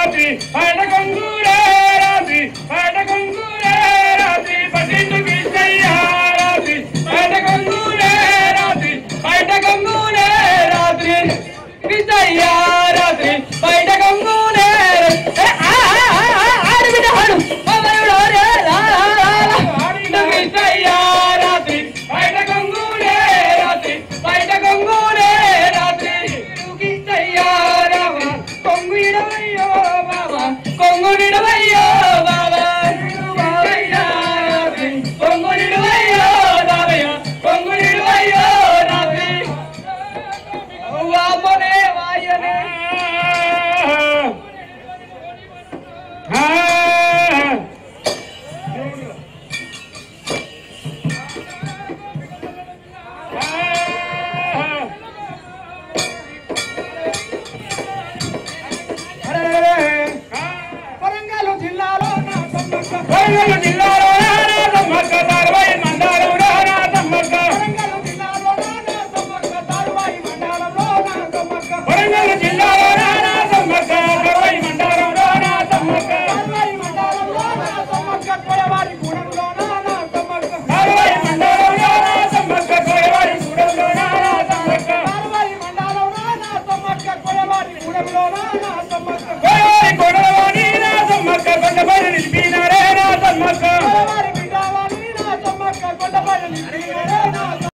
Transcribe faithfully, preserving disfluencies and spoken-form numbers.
రాత్రి పైట కొంగురే రాత్రి పైట కొంగురే రాత్రి పట్టిండు కృష్ణయ్య రాత్రి పైట కొంగురే రాత్రి పైట కొంగురే రాత్రి కృష్ణయ్య రాత్రి పైట కొంగురే ఆడు బిడ్డ ఆడు బాబాయుడు రే కృష్ణయ్య రాత్రి పైట కొంగురే రాత్రి పైట కొంగురే రాత్రి కృష్ణయ్య రాత్రి కొంగు ఇడవయ్యో బాబా కొంగు నిడవయ్యో బాబా కొంగు నిడవయ్యో బాబయ్య కొంగు నిడవయ్యో రాత్రి వామనే వాయనే వరంగల్ జిల్లాలో నా సమ్మక్క వరంగల్ జిల్లాలో నా సమ్మక్క తారువాయి మండలం నా సమ్మక్క వరంగల్ జిల్లాలో నా సమ్మక్క తారువాయి మండలంలో నా సమ్మక్క వరంగల్ జిల్లాలో నా సమ్మక్క తారువాయి మండలంలో నా సమ్మక్క తారువాయి మండలంలో నా సమ్మక్క కొయవారి గూడెంలో నా సమ్మక్క తారువాయి మండలంలో నా సమ్మక్క కోయవారి గూడెంలో నా సమ్మక్క తారువాయి మండలంలో నా సమ్మక్క కొయవారి గూడెంలో నా సమ్మక్క కోయవారి గూడెంలోని నా సమ్మక్క కొండపల్లి నిలిపినారే నా సమ్మక్క కొయవారి బిడ్డవాని నా సమ్మక్క కొండపల్లి నిలిపినారే